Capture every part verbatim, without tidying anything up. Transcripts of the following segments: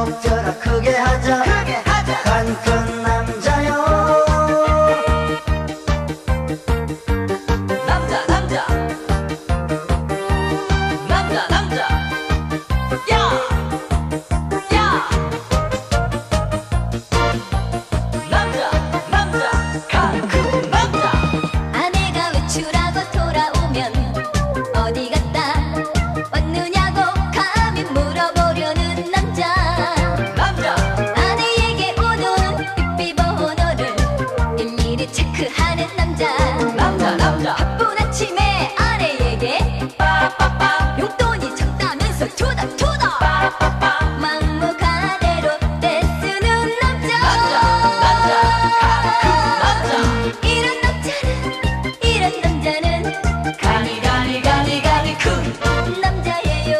적절하 크게 하자 크게 하자 간 큰 남자요 남자 남자 남자 남자 야! 야! 남자 남자 간 큰 남자 아내가 외출하고 돌아오면 어디 갔다 왔느냐고 감히 물어보려는 남자 남자 아내에게 오는 삐삐번호를 일일이 체크하는 남자 남자 남자 바쁜 아침에 아내에게 빠빠빠 용돈이 적다면서 투닥투닥 막무가내로 떼쓰는 남자 남자 간 큰 이런 남자는 이런 남자는 남자 가니 가니 가니 가니 큰 남자예요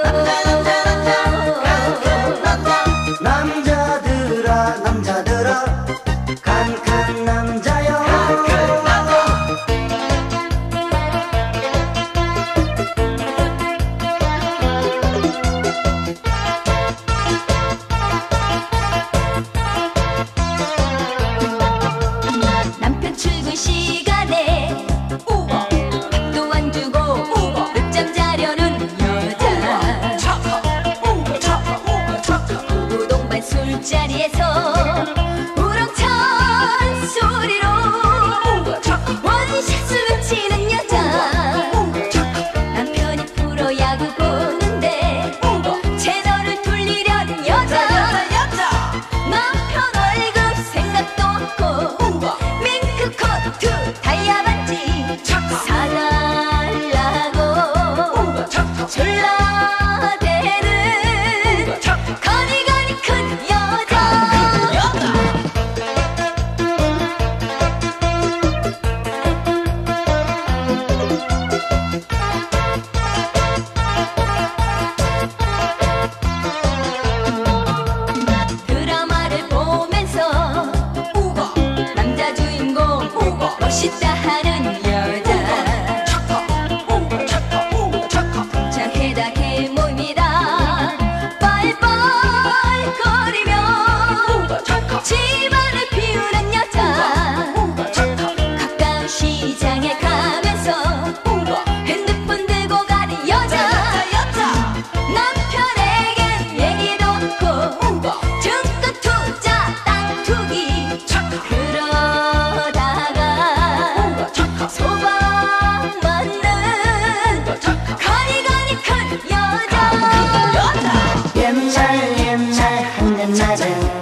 남자들아 남자들아 간 큰 남자요 큰 남자 남편 출근 시간에 우버 밥도 안 주고 우버 늦잠 자려는 여자 차카 우버 차카 우버 차카 부부 동반 술자리에서 우렁찬 소리로 우버 차카 원샷을 치는 여자 우버 차카 남편이 프로야구 보는데 우버 채널을 돌리려는 여자 여자 남편 월급 생각도 없고 우버 밍크코트 다이아 반지 차카 사달라고 우버 차카 졸라대는 우버 차카 가니 가니 큰 여자 여자 드라마를 보면서 우버 남자 주인공 우버 멋있다 하는 여자 차카 우버 차카 우버 차카 장해다 개모입니다 빨빨 거리며 우버 차카 집안을 피우는 여자 우버 차카 가까운 시장에 가면서 우버 핸드폰 들고 가는 여자 여자 남편에겐 얘기도 없고 우버 증권 투자 땅 투기 차카 그러다가 우버 차카 소방 맞는 우버 차카 가니 가니 큰 여자 여자 옛날 옛날 한 옛날에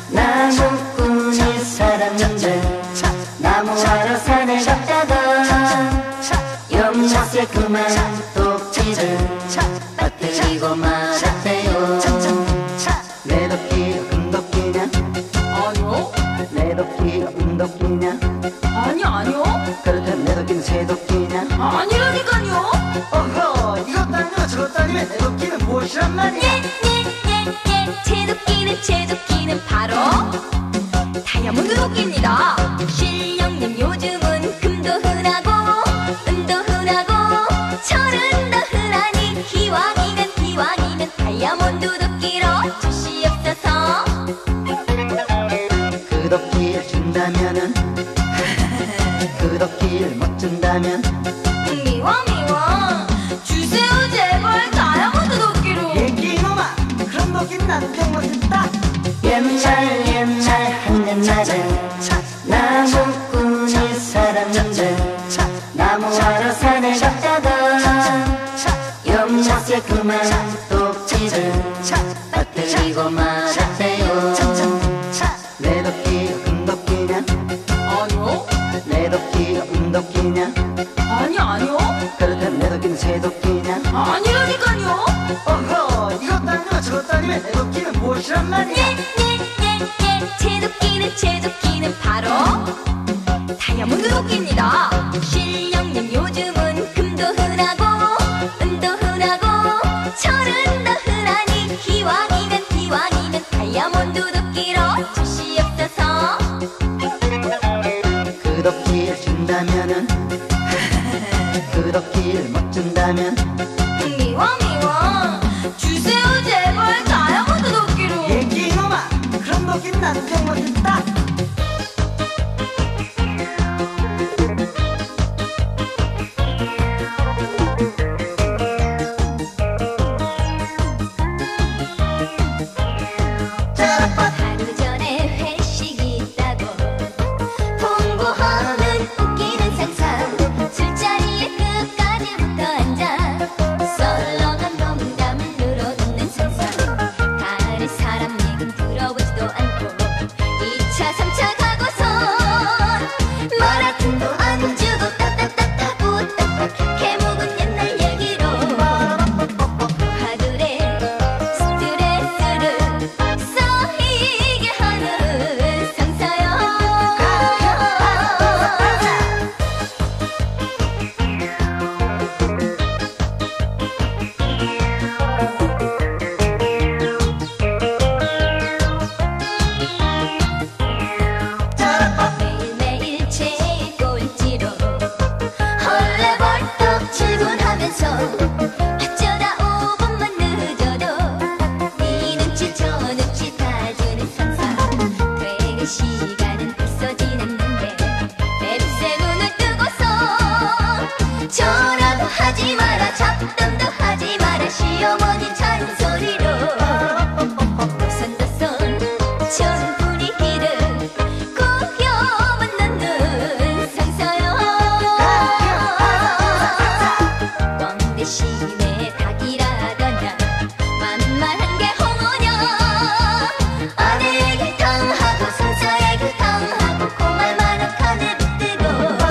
나무꾼이 살았는데 나무하러 산에 갔다가 연못에 그만 독지를 빠뜨리고 말았대요 내 도끼가 은도끼냐 아니요 내 도끼가 은도끼냐 아니 아니요 그렇다면 내 도끼는 새 도끼냐 아니라니까요 어허 이것도 아니고 저것도 아니면 내 도끼는 무엇이란 말이야 예예예예 제도끼는 제도끼는 바로 다이아몬드 도끼입니다 실령님 요즘은 금도 흔하고 은도 흔하고 철은 더 흔하니 기왕이면 기왕이면 다이아몬드 도끼로 주시옵소서 그 도끼를 준다면은 그 도끼를 못 준다면 미워 미워 주세요 제발 다이아몬드 도끼로 얘기 이놈아 그런 도끼는 나는 병 못했다 옛날 옛날 한 옛날에 나무꾼이 살았는데 나무하러 산에 갔다가 연못에 그만 독지를 빠뜨리고 말았대요 내 도끼가 은도끼냐 아니요 내 도끼가 은도끼냐 아니 아니요 그렇다면 내 도끼는 새 도끼냐 아니라니까요 어허 이것도 아니고 저것도 아니면 내 도끼는 무엇이란 말이야 예예예예 제도끼는 제도끼는 바로 다이아몬드 도끼입니다 실령님 요즘은 금도 흔하고 은도 흔하고 철은 더 흔하니 기왕이면 기왕이면 다이아몬드 도끼로 주시옵소서 그 도끼를 준다면은 그 도끼를 못 준다면 미워 미워 주세요 제발 다이아몬드 도끼로 얘기 여긴 남편 못했다. 하루 전에 회식 있다고 통보하는 웃기는 상상 술자리에 끝까지 붙어 앉아 썰렁한 농담을 늘어놓는 상상 다른 사람 얘긴 들어보지도 않고 이 차 삼 차 가고선 마라톤도 안 주고 따따따따고 딱딱해 묵은 옛날 얘기로 하늘에 스트레스를 쌓이게 하는 상사여. 매일매일 제일 꼴찌로 헐레벌떡 출근하면서 어쩌다 오 분만 늦어도 네 눈치 저 눈치 다 주는 상사 퇴근 시간은 벌써 지났는데 맵새 눈을 뜨고서 전화도 하지 마라 잡담도 하지 마라 시어머니 잔소리로 도선도선 좋은 분위기를 꾸겨만 넣는 상사여. 뻥대심에 닭이라더냐 만만한 게 홍어냐 아내에게 당하고 상사에게 당하고 고말만한 카드 붙들고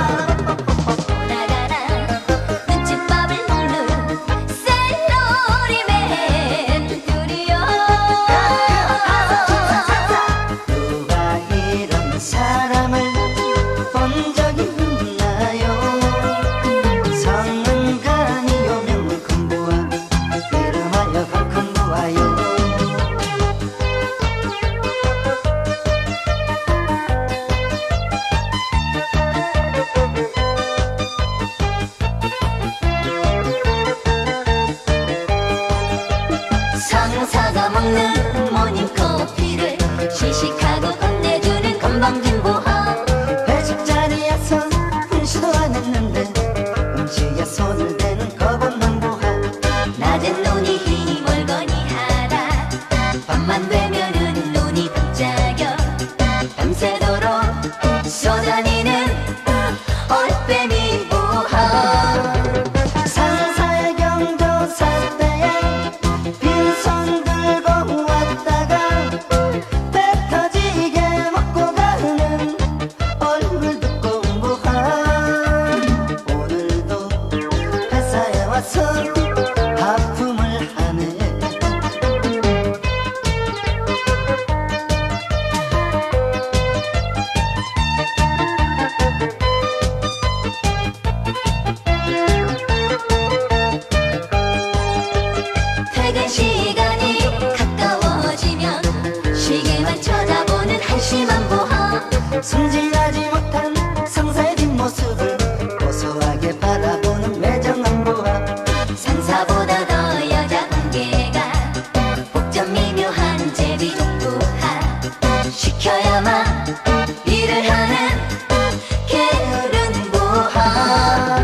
오나가나 눈칫밥을 먹는 셀러리맨 둘이여. 누가 이런 사람을 본 적이 있나요? 성은간이요 명금부와 이름하여 금부하여 상사가 먹는 모닝커피를 시식하고 건네주는 건방진보함 회식 자리에서 훈시도 안 했는데 음식에 손을 대는 거북만 보하. 낮엔 눈이 희멀거니 하다 밤만 되면은 눈이 반짝여 밤새도록 쏘다니는 올빼미 보함 상사의 경조사 때에 빈손 들고 왔다가 배 터지게 먹고 가는 얼굴 듣고 무한. 오늘도 회사에 와서 하품을 하네. 퇴근 시간이 가까워지면 시계만 쳐다보는 한심한 보함 승진하지 못한 상사의 뒷모습을 고소하게 바라보는 매정한 보아. 상사보다 더 여자 관계가 복잡 미묘한 제비 부하 시켜야만 일을 하는 게으른 부하.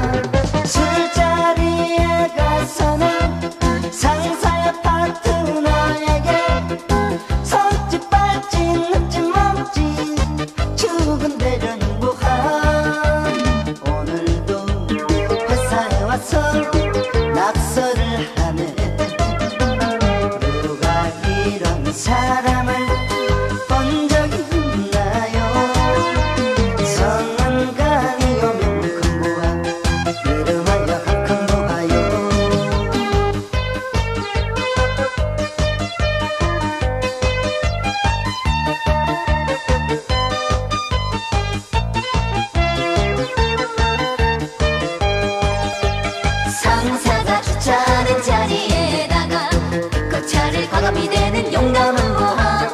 술자리에 가서는 상사의 파트너에게 손짓 발짓 눈짓 몸짓 죽은대려는 무한. 오늘도 회사에 와서 낙서를 하네. 누가 이런 사람을 본 적이 있나요? 성은간이요 명금부와 이름하여 금부하여 상사가 주차하는 자리에다가 그 차를 과감히 대는 용감한 보함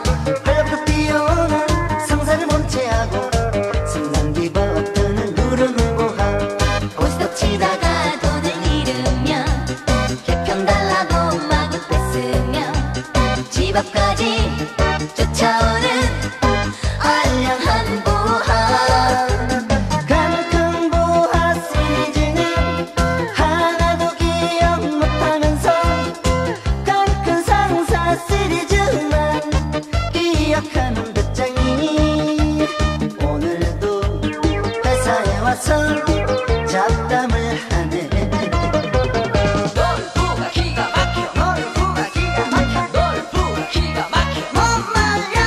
기억하는 배짱이 오늘도 회사에 와서 잡담을 하네. 놀부가 기가 막혀 놀부가 기가 막혀 놀부가 기가 막혀 못 말려.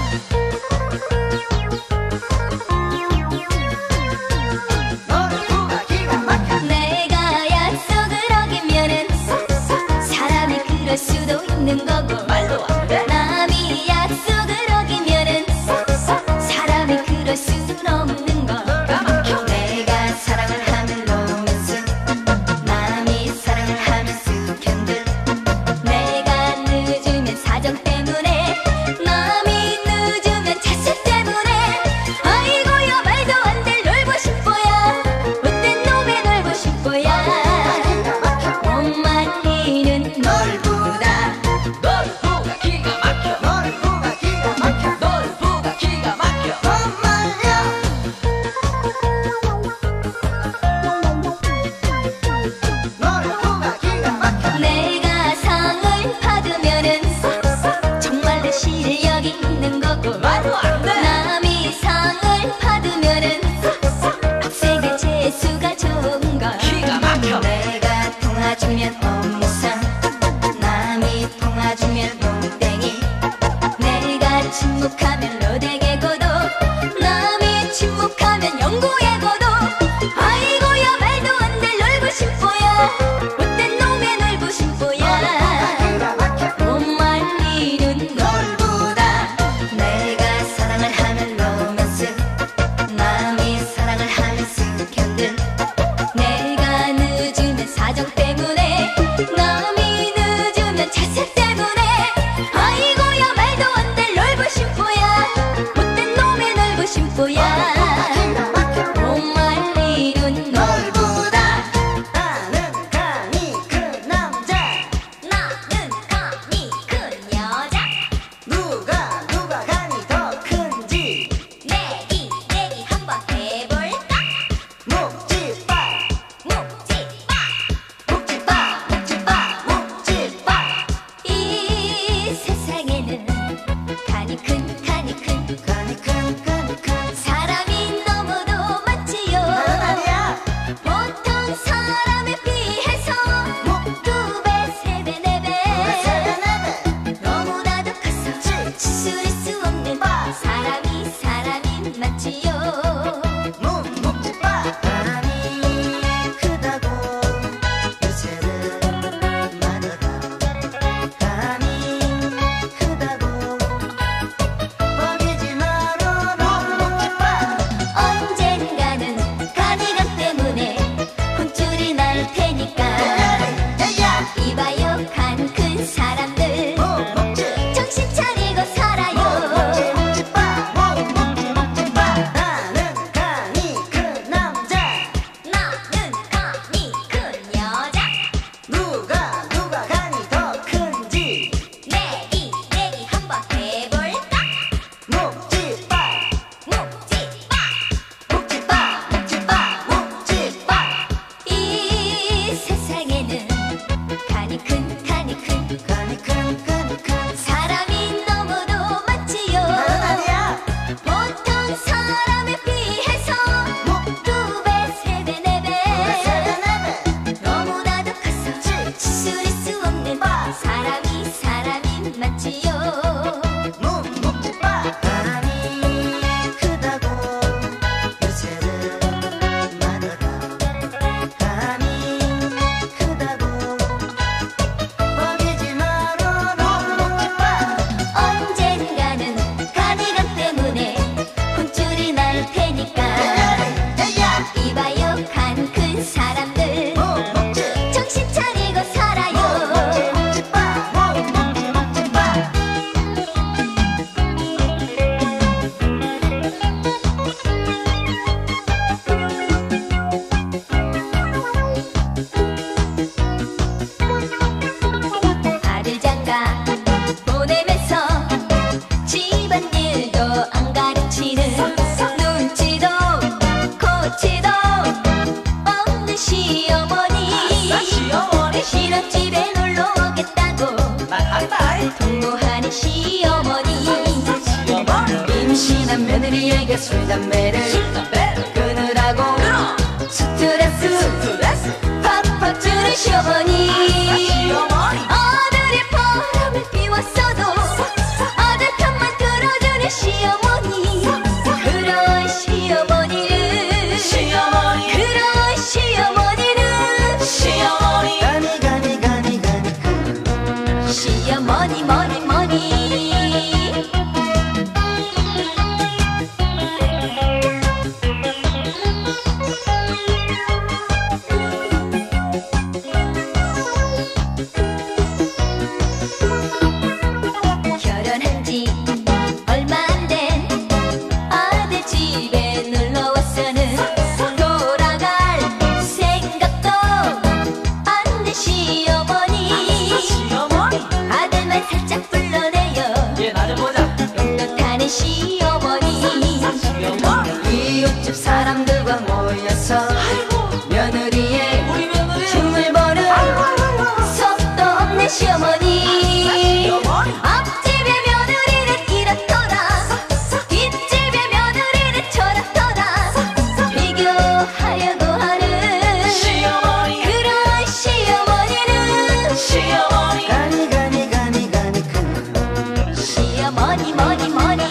놀부가 기가 막혀. 내가 약속을 어기면은 사람이 그럴 수도 있는 거고 말도 안 돼. 남이 약속을 어기면은 사람이 그럴 수는 없는 거. 기가 막혀 내가 사랑을 하면 로맨스, 남이 사랑을 하면 스캔들. 내가 늦으면 사정 때문에, 남이 늦으면 자식 때문에. 아이고야 말도 안 돼 놀고 싶어야, 못된 놈에 놀고 싶어야. 못 말리는 놀부다. 놀부가 기가 막혀 놀부가 기가 막혀 놀부가 기가 막혀 못 말려. 놀부가 기가 막혀. 내가 상을 받으면은 정말로 실력이 있는 거고, 말도 안 돼. 남이 상을 받으면은 학생의 재수가 좋은 거. 기가 막혀 내가 통화주면 업무상, 남이 통화주면 롱땡이. 내가 침묵하면 로댕의 고도, 남이 침묵하면 영구의 고도. 아이고야 말도 안 돼 놀고 싶어야, 못된 놈에 놀고 싶어야. 기가 막혀 못 말리는 놀부다. 내가 사랑을 하면 로맨스, 남이 사랑을 하면 스캔들. 내가 늦으면 사정 때문에, 남이 늦으면 자식 때문에. 아이고야 말도 안 돼 놀고 싶어야, 못된 놈에 놀고 싶어야. 기가 막혀. 못 말리는 놀부다. 나는 가니 그 남자 나는 가니 큰 여자. 누가 누가 가니 더 큰지 내기 내기 한번 해볼까? 묵지빠 묵지빠. 묵지빠 묵지빠 묵지빠. 이 세상에는 가니 큰 가니 큰 가니 큰 가니 큰 사람이 너무도 많지요. 나는 아니야. 보통 사람에 비해서 두 배, 세 배, 네 배 세배네배 너무나도 커서 추스릴 수 없는 사람이 사람이 많지요. 묵 묵지빠. 바람이 크다고 요새는 말하다. 바람이 크다고 먹이지 마라. 묵 묵지빠. 언젠가는 가니가 때문에 혼쭐이 날 테니까. 야야 이봐요 간 큰 사람들, 묵 묵지 정신 차리고 살아요. 묵지빠 묵 묵지 묵지빠. 나는 가니 그 남자 나는 가니 큰 여자. 누가 누가 가니 더 큰지 내기 내기 한번 해볼까? 묵지빠 묵지빠. 묵지빠 묵지빠 묵지빠. 이 세상에는 가니 큰 가니 큰 가니 큰 가니 큰 사람이 너무도 많지요. 나는 아니야. 보통 사람에 비해서 두 배, 세 배, 네 배 세배네배 너무나도 커서 추스릴 수 없는 사람이 사람이 많지요. 묵 묵지빠. 바람이 크다고 요새는 말하다. 바람이 크다고 먹이지 마라. 묵 묵지빠. 언젠가는 가니가 때문에 혼쭐이 날 테니까. 야야 이봐요 간 큰 사람들, 묵 묵지 정신 차리고 살아요. 묵지빠 묵 묵지 묵지빠. 하루 장가 보내면서 집안일도 안 가르치는 눈치도 코치도 없는 시어머니. 시어머니 신혼집에 놀러 오겠다고 말한다 통보하는 시어머니. 신난 며느리에게 술 담배를 끊으라고 스트레스 팍팍 주는 시어머니. 아들이 바람을 피웠어도 아들 편만 들어주는 시어머니. 그런 시어머니는 그런 시어머니는 시어머니 가니 가니 가니 가니 시어머니 머니 머니. 결혼한 지 얼마 안 된 아들 집에 놀러 왔어는 돌아갈 생각도 안 된 시어머니. 시어머니 아들만 살짝 불러내요 얘 나 좀 보자. 떳떳하는 시어머니. 시어머니 이웃집 사람들과 모여서 며느리의 우리 며느리 춤을 보는 속도 없는 시어머니. 시어머니 앞집의 며느리는 이렇더라 뒷집의 며느리는 저렇더라 비교하려고 하는 시어머니 그런 시어머니는 시어머니 가니 가니 가니 가니 큰 시어머니 머니 머니.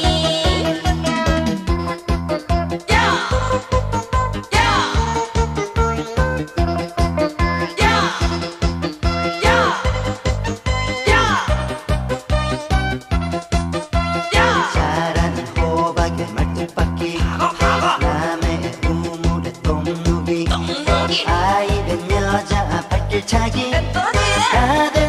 자라는 호박에 말뚝박기 남의 우물에 똥 누기 아이 된 여자 발길 차기 다들